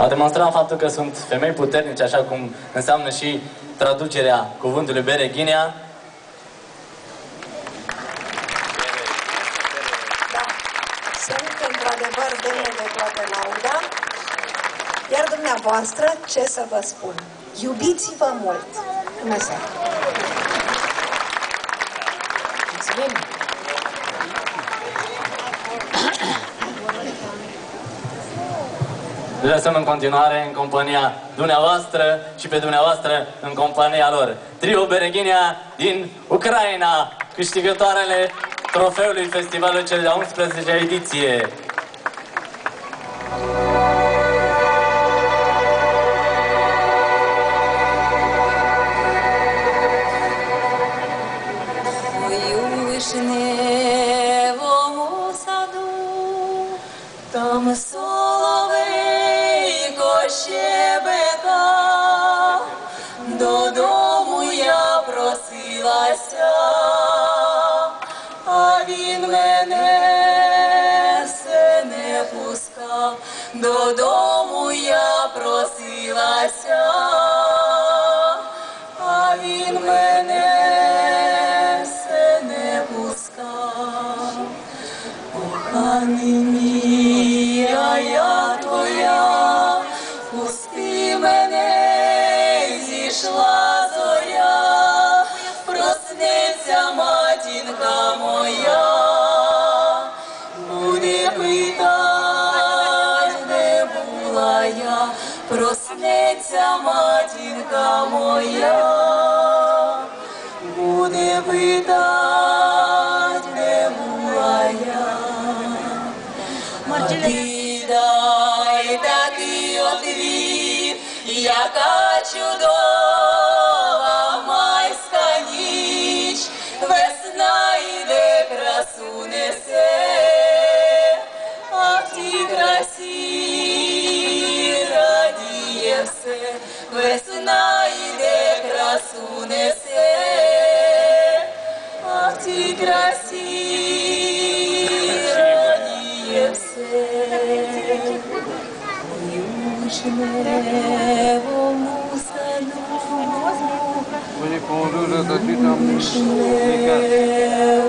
Au demonstrat faptul că sunt femei puternice, așa cum înseamnă și traducerea cuvântului Bereghinia. Da, sunt într-adevăr demne de toată lauda. Iar dumneavoastră, ce să vă spun? Iubiți-vă mult! Bună seara! Mulțumim! Le lăsăm în continuare în compania dumneavoastră și pe dumneavoastră în compania lor. Trio Bereghinia din Ucraina, câștigătoarele trofeului festivalului cel de-a 11-a ediție. Там соловейко щебета, додому я просилася, а він мене все не пускав, додому я просилася, а він мене все не пускав. Коханий мій, а я твоя, пусти мене, зійшла зоря, проснеться матінка моя, буде питать, де була я, проснеться матінка моя, буде питать, де була я. Ти дай такий отвіт, яка чудова майська ніч, весна йде, красу несе, а в тій красі радіє все, весна йде, красу несе, а в тій красі вишневому саду, вишневому